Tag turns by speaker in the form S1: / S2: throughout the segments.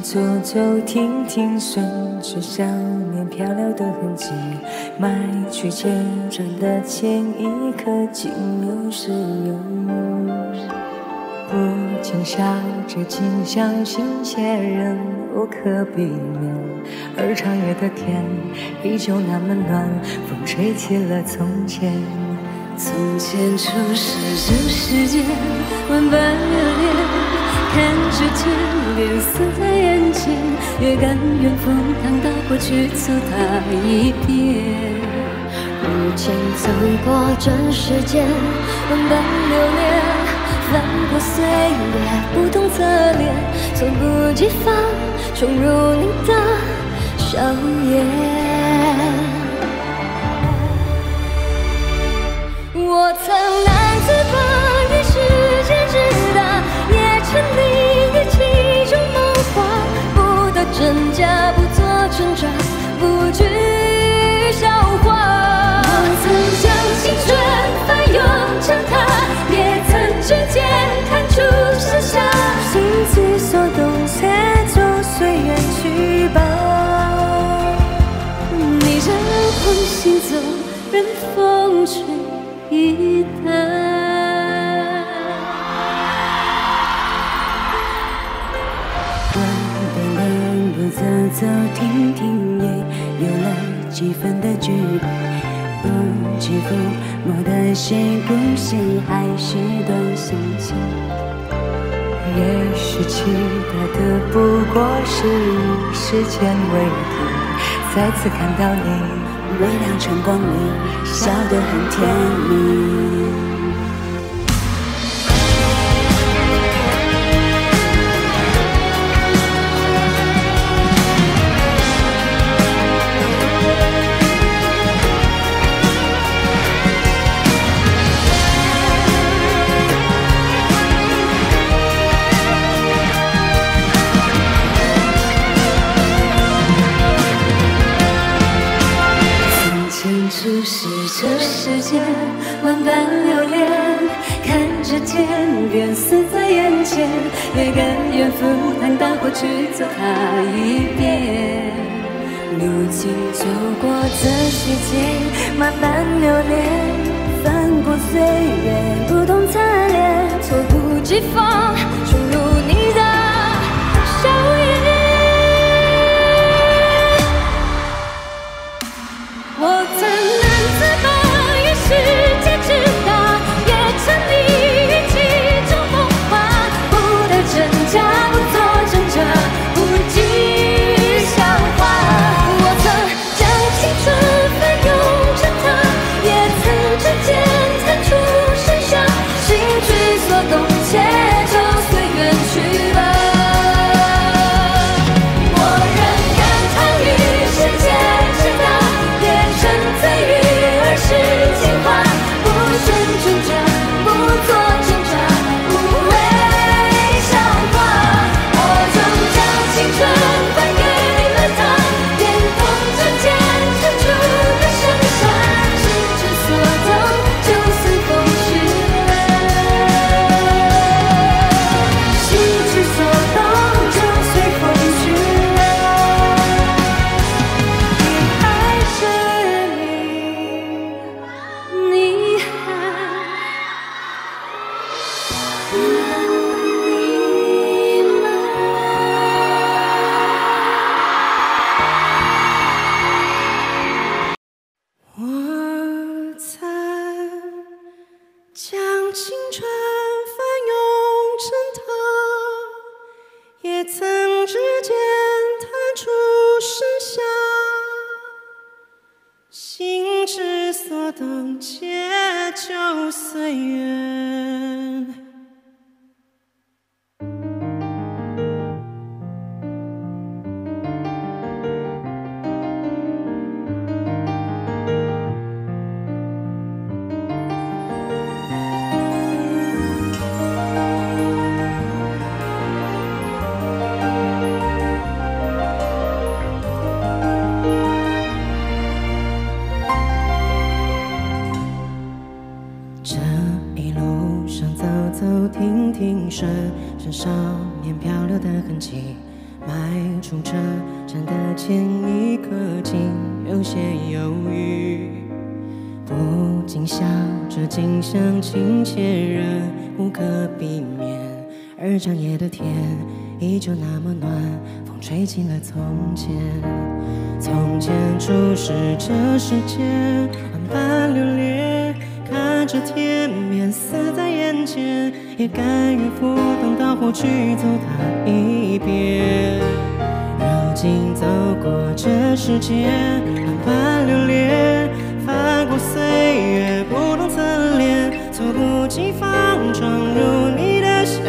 S1: 走走停停，顺着少年漂流的痕迹，迈去前转的前一刻，竟有始有终。不禁笑着，竟相信些人无可避免，而长夜的天依旧那么暖，风吹起了从前。从前初识这世间，万般留恋，看着天边色在眼前，也甘愿赴汤蹈火去走它一遍。
S2: 如今走过这世间，万般留恋，翻过岁月，不同侧脸，猝不及防冲入你的笑颜。我曾难自拔于世界之大，也沉溺于其中梦话，不得真假，不做挣扎，不惧笑话。我曾将青春翻涌成她，也曾指尖弹出盛夏，
S1: 心之所动，且就随缘去吧。
S2: 你任风行走，任风吹一淡。
S1: 短短的路走走停停，也有了几分的距离。不知抚摸的是故事，还是段心情？也许期待的不过是时间为题，再次看到你，微亮晨光里笑得很甜蜜。初识这世间，万般留恋，看着天边色在眼前，也甘愿赴汤蹈火去走它一遍。如今走过这世间，万般留恋，翻过岁月，不同侧脸，
S2: 猝不及防冲入你的笑颜。我曾难自拔于世界之大，也沉溺于其中风华，不得真假，不做挣扎，不惧笑话。我曾将青春翻涌成她，也曾指尖弹出盛夏，心之所动，且就随缘去吧。我仍感叹于世界之大，沉醉于儿时情话，不选挣扎，不做挣扎，不为笑话。我终将青春还给了他，连同指尖弹出的盛夏，心之所动，就随风去了。心之所动，就随风去了。
S1: 你还是
S2: 你还你吗？
S1: 我曾将青春翻涌成她，也曾指尖弹出盛夏，心之所动，且就随缘。这一
S3: 站的前一刻竟有些犹豫，不禁笑着近乡情怯，人无可避免。而长夜的天依旧那么暖，风吹起了从前。从前初识这世间，万般流连，看着天边死在眼前，也甘愿赴汤蹈火去走它一遍。如今走过这世间，万般流连，翻过岁月不同侧脸，猝不及防闯入你的笑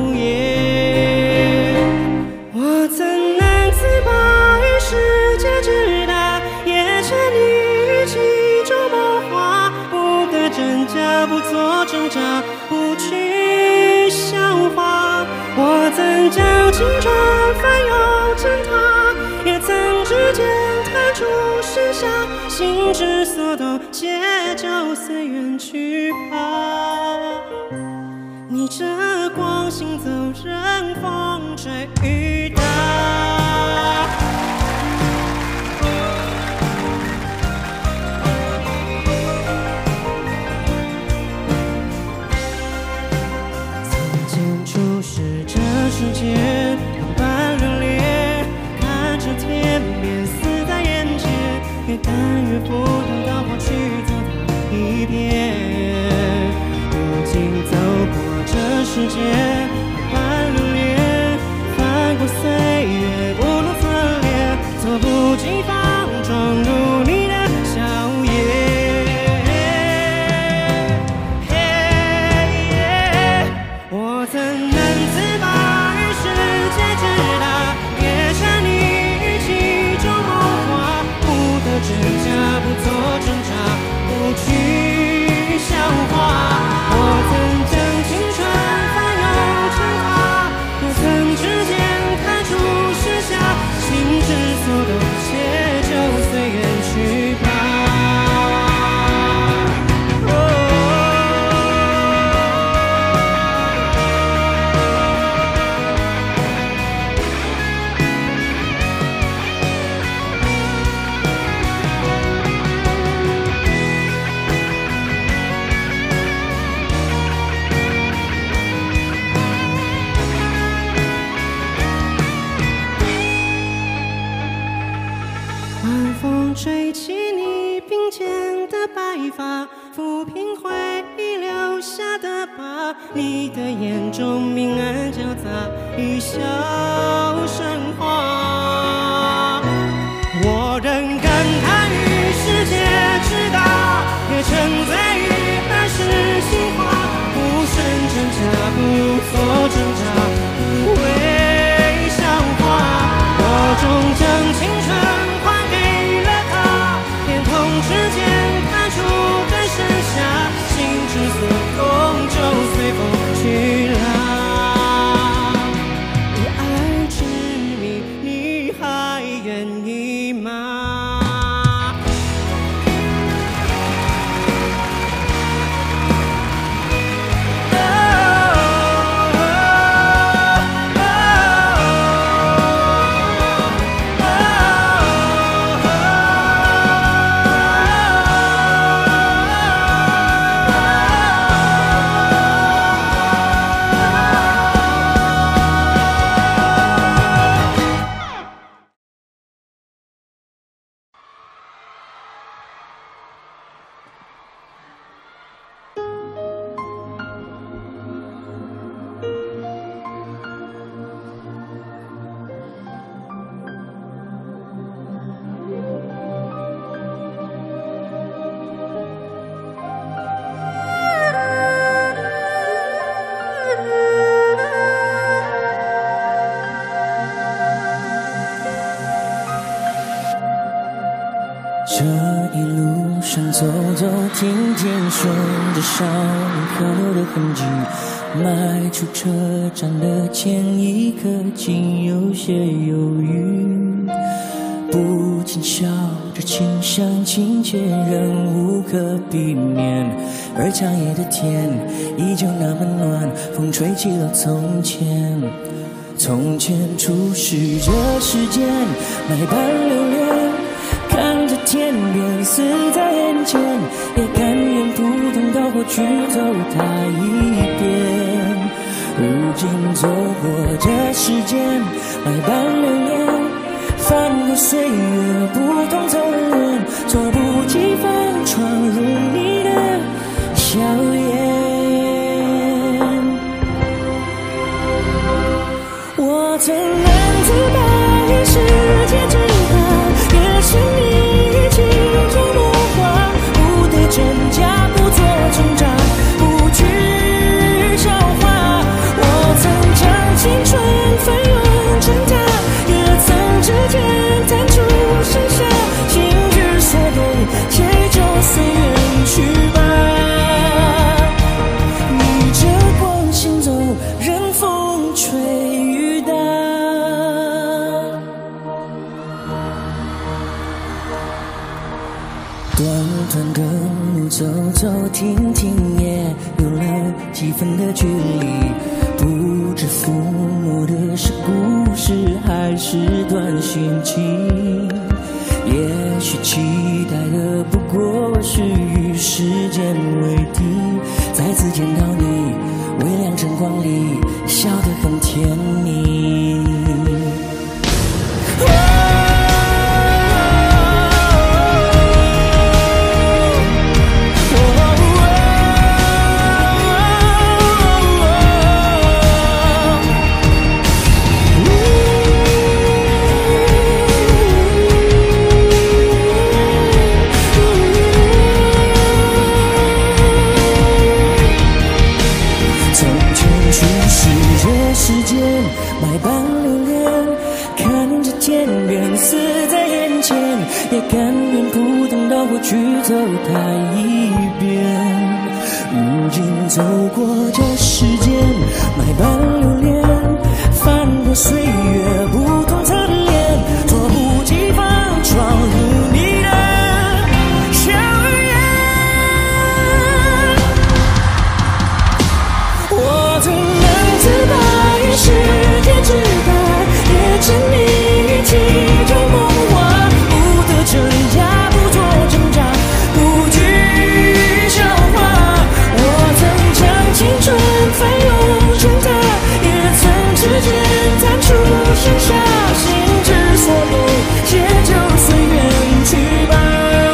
S3: 颜。我曾难自拔于世界之大，也沉溺于其中谋划，不可真假，不做挣扎，不去消化。我曾将青春翻涌成她，也曾指尖弹出盛夏，心之所动，且就随缘去吧。逆着光行走，任风吹雨打。从前初识这世界，万般流连，看着天边死在眼前，也甘愿赴汤蹈火去走它一遍。如今走过这世界，万般流连，翻过岁月不同侧脸，猝不及防闯入你的笑颜。我曾难自拔于世界之大，也沉溺于其中谋划，不得真假，不做挣扎，不去消化。我曾将青春翻涌成她，也曾指尖弹出盛夏，心之所动，且就随缘去吧。晚风吹起你鬓间的白发，抚平回忆留下的疤。你的眼中明暗交杂，一笑生花。我仍感叹于世界之大，也沉醉于儿时情话，不剩真假，不做挣扎，不为笑话。我终将青春还给了他，连同指尖弹出的盛夏，心之所动，就随风去啦。以爱之名，你还愿意吗？
S1: 这一路上走走停停，顺着少年河流的痕迹，迈出车站的前一刻，竟有些犹豫，不禁笑着近乡情怯，仍无可避免。而长夜的天依旧那么暖，风吹起了从前。 从前初识这世间，百般流连，看着天边死在眼前，也甘愿扑通到过去走它一遍。如今走过这世间，百般流连，翻过岁月不同侧脸，猝不及防闯入你的笑颜。我曾难自拔于世界之大，也是你于其中落花，不得真假，不做挣扎，不惧笑话。我曾将青春翻涌成她，也曾指尖弹出盛夏，心之所动，且就随缘去吧。逆着光行走，任风吹雨打。短短的路走走停停，也有了几分的距离。不知抚摸的是故事，还是段心情。也许期待的不过是与时间为敌，再次见到你，微亮晨光里笑得很甜蜜。世间百般流连，看着天边死在眼前，也甘愿扑通到过去走它一遍。如今走过这世间百般流连，翻过岁月不同侧脸，猝不及防闯入你的笑颜。我曾难自拔世界之大，也沉溺于其中梦话，不得真假，不做挣扎，不惧笑话。我曾将青春翻涌成她，也曾指尖弹出盛夏，心之所动，且就随缘去吧。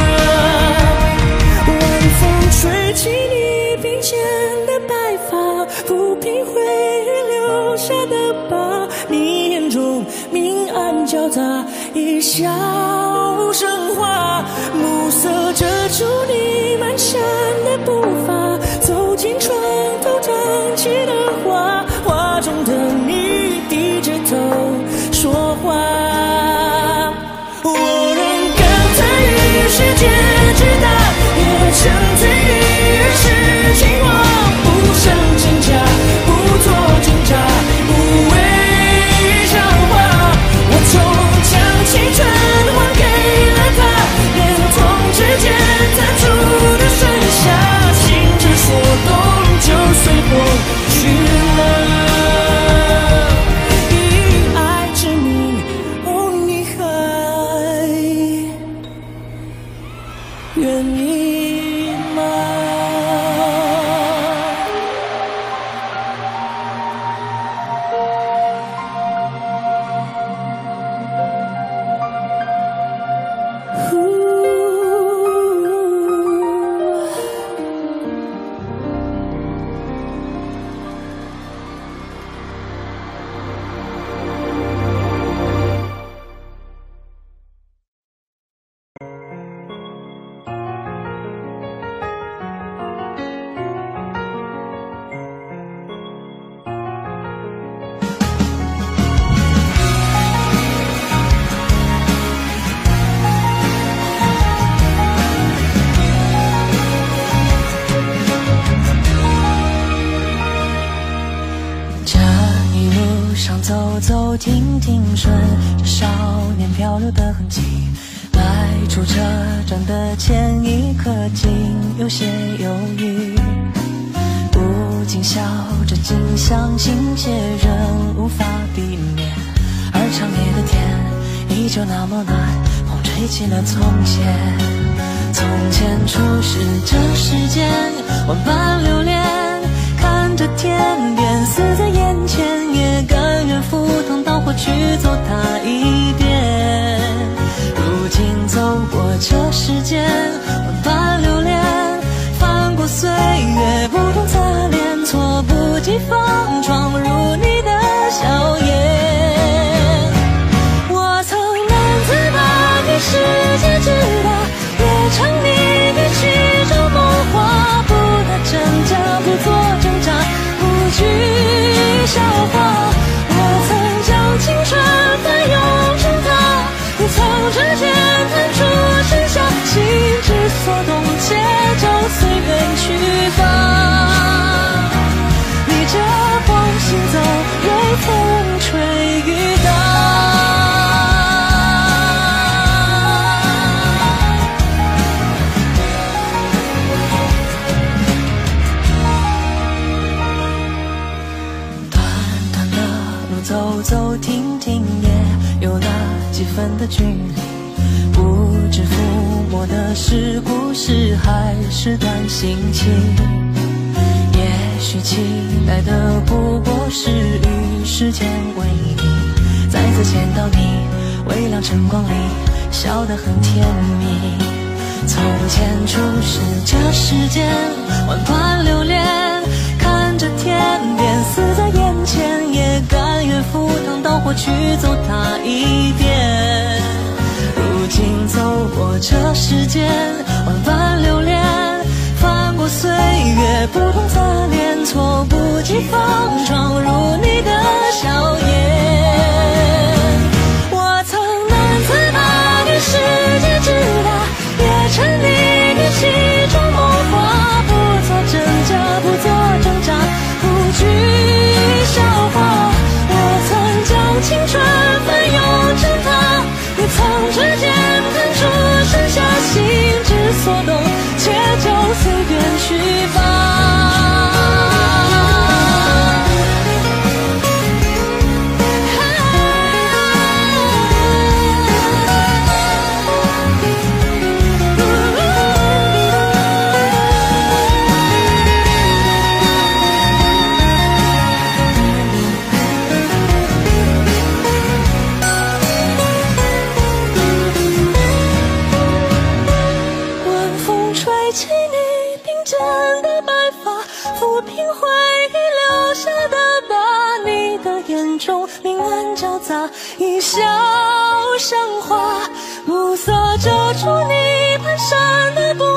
S1: 晚风吹起你鬓间的白发，抚平回忆留下的疤，你眼中明暗交杂，一笑生花，暮色遮住你蹒跚的步伐，走进床头长起的花，花中的你低着头说话。我仍感叹于世界之大，也沉醉于人世情话，不想真假，不做挣扎，不为笑话。我终将青春还给了他，连同指尖弹出的盛夏，心之所动，就随风去了。以爱之名，哦，你还愿意吗？走走停停，顺着少年漂流的痕迹，迈出车站的前一刻，竟有些犹豫。不今笑着竟相信些人无法避免，而长夜的天依旧那么暖，风吹起了从前。从前初识这世间，万般流连，看着天边死在眼前，也甘愿赴汤蹈火去走它一遍。如今走过这世间，万般流连，翻过岁月不同擦脸，猝不及防闯入你的笑颜。我曾难自拔，给世界之大，也沉溺于其中梦话，不打真假，不做挣扎，不惧笑话。我曾将青春翻涌成她，你曾指尖弹出盛夏，心之所动，且就随缘去吧。逆着风行走，任风吹雨打。走走停停，也有那几分的距离，不知抚摸的是故事还是段心情。也许期待的不过是与时间为敌，再次见到你，微亮晨光里笑得很甜蜜。从前初识这世间，万般流连，看着天边死在眼前，也甘愿赴汤蹈火去走它一遍。如今走过这世间，万般流连，翻过岁月不同擦脸，猝不及防闯入你的笑颜。我曾难自拔，给世界之大，也沉溺于其中梦话，不做真假，不做挣扎，不惧笑话。我曾将青春翻涌成她，你曾指尖弹出盛夏，心之所动，且就随缘去吧。抚平回忆留下的疤，你的眼中明暗交杂，一笑像花，暮色遮住你蹒跚的步